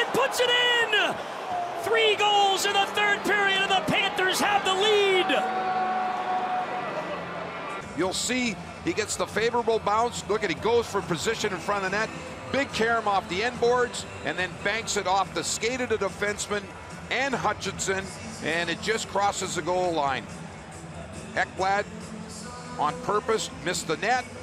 and puts it in! 3 goals in the third period, and the Panthers have the lead! You'll see he gets the favorable bounce. Look at, he goes for position in front of the net. Big Carom off the end boards, and then banks it off the skate of the defenseman and Hutchinson, and it just crosses the goal line. Ekblad on purpose missed the net.